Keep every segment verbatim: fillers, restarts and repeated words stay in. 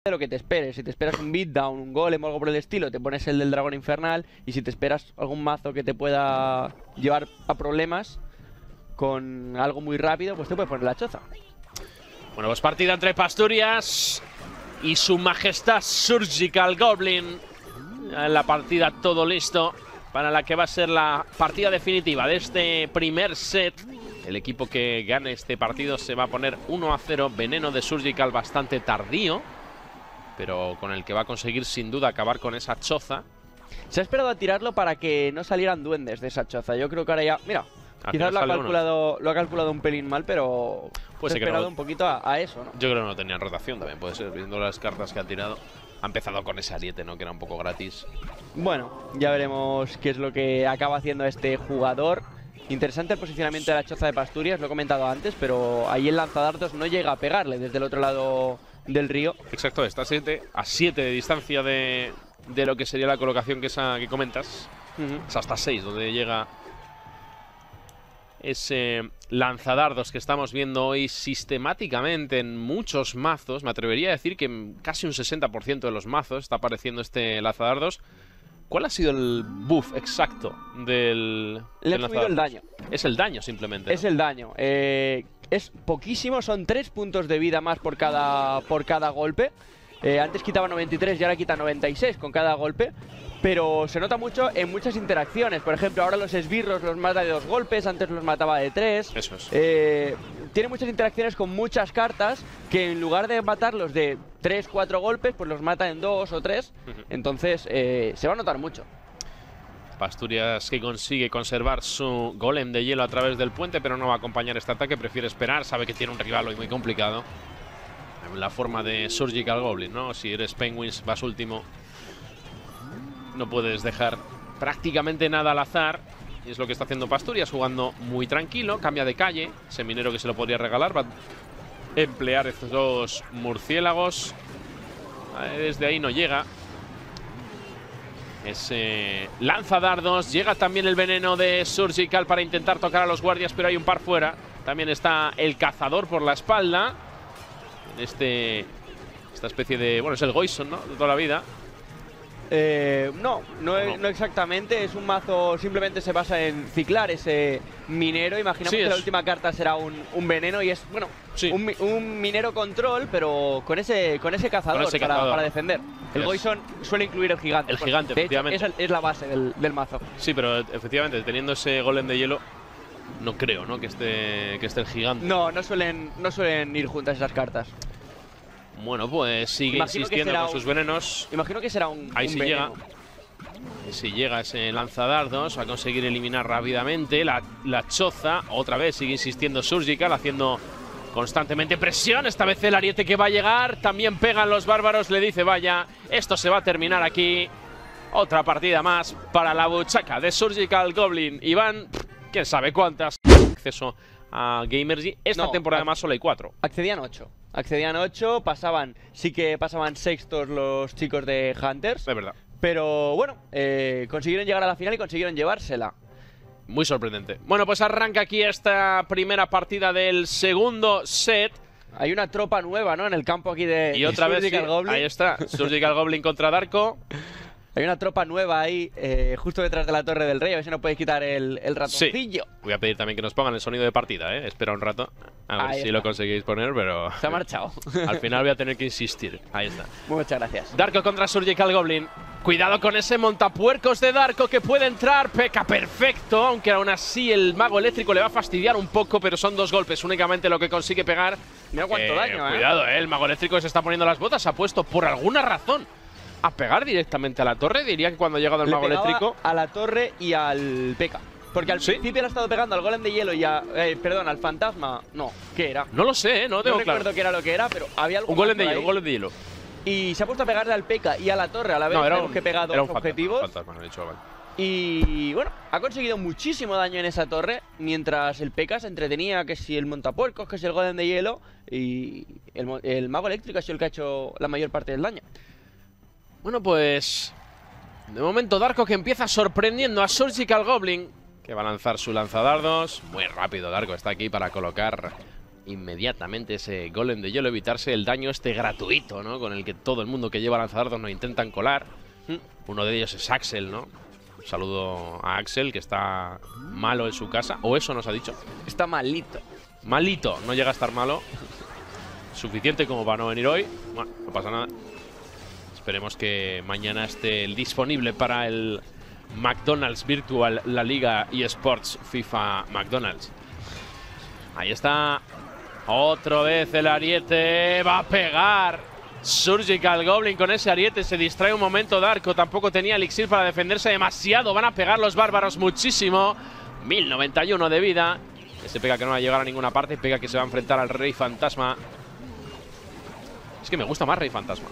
de lo que te esperes. Si te esperas un beatdown, un golem o algo por el estilo, te pones el del dragón infernal. Y si te esperas algún mazo que te pueda llevar a problemas con algo muy rápido, pues te puedes poner la choza. Bueno, pues partida entre Pasturias y su majestad Surgical Goblin. En la partida todo listo para la que va a ser la partida definitiva de este primer set. El equipo que gane este partido se va a poner uno a cero. Veneno de Surgical bastante tardío, pero con el que va a conseguir sin duda acabar con esa choza. Se ha esperado a tirarlo para que no salieran duendes de esa choza. Yo creo que ahora ya... Mira, Al quizás final lo ha, sale calculado, lo ha calculado un pelín mal, pero Puede se ha ser que esperado no. un poquito a, a eso, ¿no? Yo creo que no tenía rotación también, puede ser, viendo las cartas que ha tirado. Ha empezado con ese ariete, ¿no? Que era un poco gratis. Bueno, ya veremos qué es lo que acaba haciendo este jugador. Interesante el posicionamiento de la choza de Pasturias, lo he comentado antes, pero ahí el lanzadardos no llega a pegarle desde el otro lado del río. Exacto, está siete, a siete de distancia de, de lo que sería la colocación que, esa, que comentas. Uh-huh. Es hasta seis donde llega ese lanzadardos que estamos viendo hoy sistemáticamente en muchos mazos. Me atrevería a decir que en casi un sesenta por ciento de los mazos está apareciendo este lanzadardos. ¿Cuál ha sido el buff exacto del, Le del ha subido el daño. Es el daño simplemente, ¿no? Es el daño. Eh, es poquísimo, son tres puntos de vida más por cada, por cada golpe. Eh, antes quitaba noventa y tres y ahora quita noventa y seis con cada golpe. Pero se nota mucho en muchas interacciones. Por ejemplo, ahora los esbirros los mata de dos golpes, antes los mataba de tres. Eso es. Eh, tiene muchas interacciones con muchas cartas que en lugar de matarlos de tres, cuatro golpes, pues los mata en dos o tres. Uh-huh. Entonces eh, se va a notar mucho. Pasturias que consigue conservar su golem de hielo a través del puente, pero no va a acompañar este ataque, prefiere esperar, sabe que tiene un rival hoy muy complicado. La forma de Surgical Goblin, ¿no? Si eres Penguins, vas último. No puedes dejar prácticamente nada al azar. Y es lo que está haciendo Pasturias, jugando muy tranquilo. Cambia de calle. Ese minero que se lo podría regalar va a emplear estos dos murciélagos. Desde ahí no llega. Ese lanza dardos. Llega también el veneno de Surgical para intentar tocar a los guardias, pero hay un par fuera. También está el cazador por la espalda. En este, esta especie de... Bueno, es el Goison, ¿no? De toda la vida. Eh, no, no, no, no exactamente. Es un mazo, simplemente se basa en ciclar ese minero. Imaginamos Sí, que es. la última carta será un, un veneno y es, bueno, Sí. un, mi- un minero control, pero con ese, con ese cazador, Con ese para, cazador. para defender. El Yes. Goison suele incluir el gigante. El Bueno, gigante, de hecho, efectivamente. esa es la base del, del mazo. Sí, pero efectivamente, teniendo ese golem de hielo, no creo, ¿no? Que esté, que esté el gigante. No, no suelen, no suelen ir juntas esas cartas. Bueno, pues sigue Imagino que insistiendo será con un- sus venenos. Imagino que será un, Ahí un sí veneno. llega. Y si llega ese lanzadardos, va a conseguir eliminar rápidamente la, la choza. Otra vez sigue insistiendo Surgical, haciendo constantemente presión. Esta vez el ariete que va a llegar. También pegan los bárbaros, le dice vaya, esto se va a terminar aquí. Otra partida más para la buchaca de Surgical Goblin. Y van, quién sabe cuántas. Acceso a Gamergy. Esta No, temporada a- más solo hay cuatro. Accedían ocho. Accedían ocho, pasaban, sí que pasaban sextos los chicos de Hunters. De verdad. Pero bueno, eh, consiguieron llegar a la final y consiguieron llevársela. Muy sorprendente. Bueno, pues arranca aquí esta primera partida del segundo set. Hay una tropa nueva, ¿no? En el campo aquí de Y otra de vez, sí, Surgical Goblin. ahí está, Surgical Goblin contra Darko. Hay una tropa nueva ahí, eh, justo detrás de la Torre del Rey. A ver si nos podéis quitar el, el ratoncillo. Voy a pedir también que nos pongan el sonido de partida, ¿eh? Espera un rato, a ver Ahí si está. lo conseguís poner, pero Se ha marchado. al final voy a tener que insistir. Ahí está. Muchas gracias. Darko contra Surgical Goblin. Cuidado con ese montapuercos de Darko que puede entrar. Peca perfecto, aunque aún así el mago eléctrico le va a fastidiar un poco, pero son dos golpes únicamente lo que consigue pegar. Mira cuánto Eh, daño, ¿eh? Cuidado, ¿eh? El mago eléctrico se está poniendo las botas. Ha puesto por alguna razón a pegar directamente a la torre. Diría que cuando ha llegado el Le mago pegaba eléctrico. a la torre y al P K. Porque al ¿Sí? principio le ha estado pegando al golem de hielo y a... eh, perdón, al fantasma. No, ¿qué era? No lo sé, ¿eh? No lo tengo No claro. recuerdo qué era lo que era, pero había algo Un golem más de por hielo, ahí. un golem de hielo. Y se ha puesto a pegarle al P K y a la torre a la vez. No, era Tenemos un, que pegar dos era un fantasma, objetivos. fantasma, lo he dicho, vale. Y bueno, ha conseguido muchísimo daño en esa torre, mientras el P K se entretenía, que si el montapuercos, que si el golem de hielo, y el, mo- el mago eléctrico ha sido el que ha hecho la mayor parte del daño. Bueno, pues de momento Darko que empieza sorprendiendo a Surgical Goblin, que va a lanzar su lanzadardos. Muy rápido Darko, está aquí para colocar inmediatamente ese golem de hielo, evitarse el daño este gratuito, ¿no? Con el que todo el mundo que lleva lanzadardos nos intentan colar. Uno de ellos es Axel, ¿no? Un saludo a Axel, que está malo en su casa. O eso nos ha dicho. Está malito. Malito, no llega a estar malo. Suficiente como para no venir hoy. Bueno, no pasa nada. Esperemos que mañana esté disponible para el McDonald's Virtual La Liga eSports FIFA McDonald's. Ahí está. Otra vez el ariete. Va a pegar Surgical Goblin con ese ariete. Se distrae un momento Darko. Tampoco tenía elixir para defenderse demasiado. Van a pegar los bárbaros muchísimo. mil noventa y uno de vida. Ese pega que no va a llegar a ninguna parte. Pega que se va a enfrentar al Rey Fantasma. Es que me gusta más Rey Fantasma.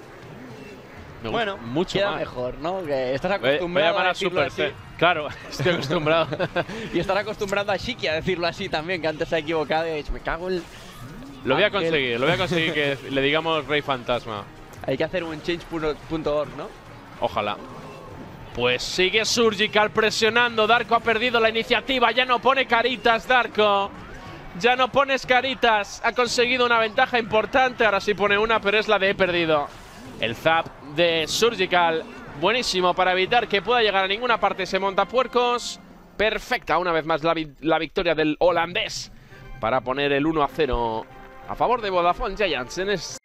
Me bueno, mucho queda más. mejor, ¿no? Que estás acostumbrado voy a, a, a decirlo así. Claro, estoy acostumbrado. Y estar acostumbrado a Shiki a decirlo así también, que antes se ha equivocado y ha dicho, me cago en... Lo voy a conseguir, lo voy a conseguir que le digamos Rey Fantasma. Hay que hacer un change punto org, ¿no? Ojalá. Pues sigue Surgical presionando. Darko ha perdido la iniciativa. Ya no pone caritas, Darko. Ya no pones caritas. Ha conseguido una ventaja importante. Ahora sí pone una, pero es la de he perdido. El zap de Surgical. Buenísimo para evitar que pueda llegar a ninguna parte ese montapuercos. Perfecta una vez más la, vi la victoria del holandés para poner el uno a cero a favor de Vodafone Giants en este.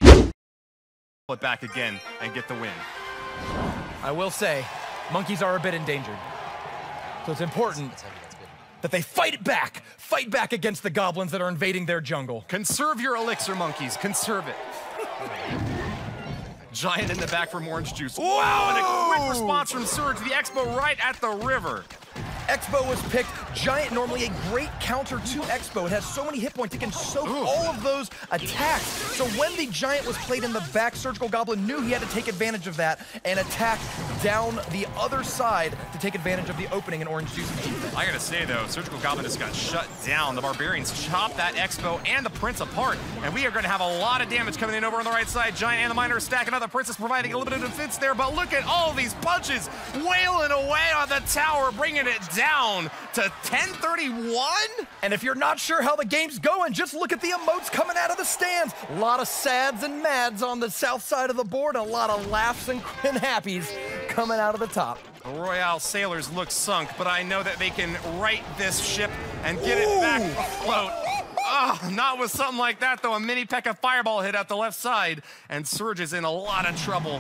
Back again and get the win. I will say, monkeys are a bit endangered. So it's important that they fight it back. Fight back against the goblins that are invading their jungle. Conserve your elixir, monkeys. Conserve it. Giant in the back from Orange Juice. Wow, and a quick response from Surge. The Expo right at the river. Expo was picked. Giant, normally a great counter to Expo. It has so many hit points, it can soak Ooh. all of those attacks. So when the Giant was played in the back, Surgical Goblin knew he had to take advantage of that and attack down the other side to take advantage of the opening in Orange Juice's defense. I gotta say though, Surgical Goblin just got shut down. The Barbarians chopped that Expo and the Prince apart, and we are gonna have a lot of damage coming in over on the right side. Giant and the Miner stacking up. The Princess providing a little bit of defense there, but look at all these punches wailing away on the tower, bringing it down to ten thirty-one. And if you're not sure how the game's going, just look at the emotes coming out of the stands. A lot of sads and mads on the south side of the board, and a lot of laughs and, and happies coming out of the top. The Royale Sailors look sunk, but I know that they can right this ship and get Ooh. it back afloat. Oh, not with something like that, though. A mini P.E.K.K.A fireball hit at the left side, and Surge is in a lot of trouble.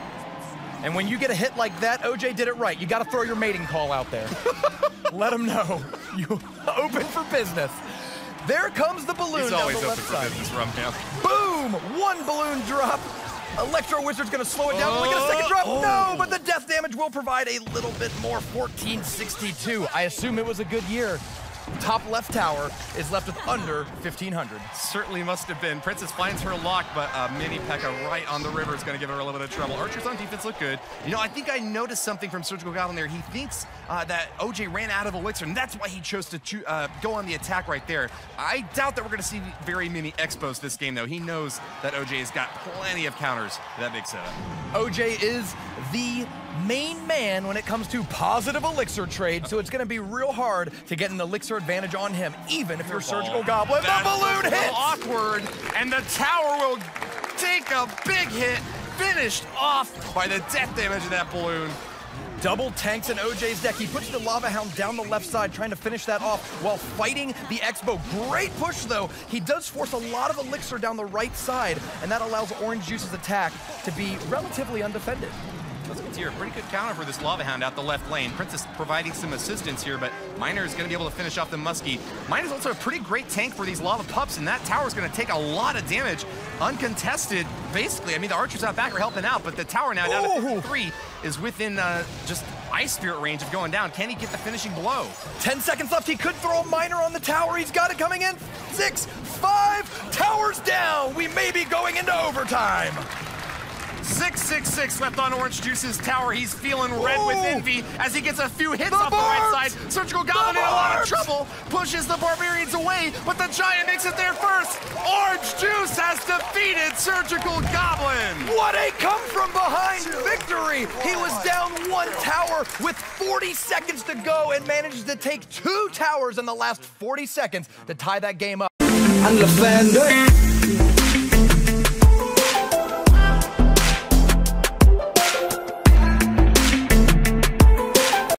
And when you get a hit like that, O J did it right. You got to throw your mating call out there. Let them know you open for business. There comes the balloon He's down always the open left for side. business, Rum Camp. Boom! One balloon drop. Electro Wizard's gonna slow it down. Oh, Will we get a second drop? oh. No, but the death damage will provide a little bit more. fourteen sixty-two. I assume it was a good year. Top left tower is left with under fifteen hundred. Certainly must have been. Princess finds her lock, but a mini P E K K A right on the river is going to give her a little bit of trouble. Archers on defense look good. You know, I think I noticed something from Surgical Goblin there. He thinks uh, that O J ran out of elixir, and that's why he chose to cho uh, go on the attack right there. I doubt that we're going to see very many expos this game, though. He knows that O J has got plenty of counters to that big setup. O J is the main man when it comes to positive elixir trade, so it's going to be real hard to get an elixir advantage on him, even if you're Surgical Goblin. The balloon hits! Awkward, and the tower will take a big hit, finished off by the death damage of that balloon. Double tanks in O J's deck. He puts the Lava Hound down the left side, trying to finish that off while fighting the Expo. Great push, though. He does force a lot of elixir down the right side, and that allows Orange Juice's attack to be relatively undefended. Let's get here. Pretty good counter for this Lava Hound out the left lane. Princess providing some assistance here, but Miner is going to be able to finish off the Muskie. Miner's also a pretty great tank for these Lava Pups, and that tower is going to take a lot of damage. Uncontested, basically. I mean, the archers out back are helping out, but the tower now down to fifty-three is within uh, just Ice Spirit range of going down. Can he get the finishing blow? Ten seconds left. He could throw a Miner on the tower. He's got it coming in. Six, five, towers down. We may be going into overtime. six six six left on Orange Juice's tower. He's feeling red Ooh. with envy as he gets a few hits The off barbs. the right side. Surgical Goblin The in a lot of barbs. trouble. Pushes the Barbarians away, but the Giant makes it there first. Orange Juice has defeated Surgical Goblin. What a come from behind victory! He was down one tower with forty seconds to go and managed to take two towers in the last forty seconds to tie that game up. and lavender.